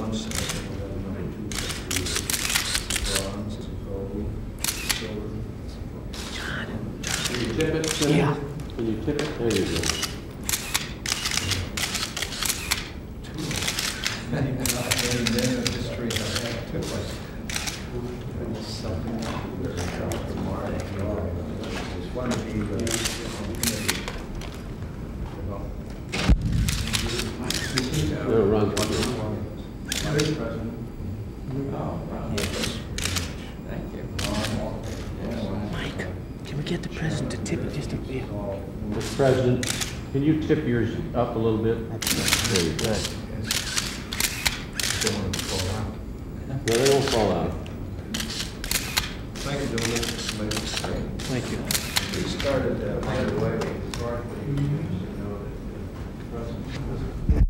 bronze, and then we have number 2 for bronze, gold, silver. Can you tip it? Cindy? Yeah. Can you tip it? There you go. Many men of history have had to us. Something there's one of No, Ron. Vice President. Thank you. Mike, can we get the president to tip it just a bit? Mr. President, can you tip yours up a little bit? There you go. Don't want to fall out. No, they don't fall out. Thank you, gentlemen. Thank you. We started that right away.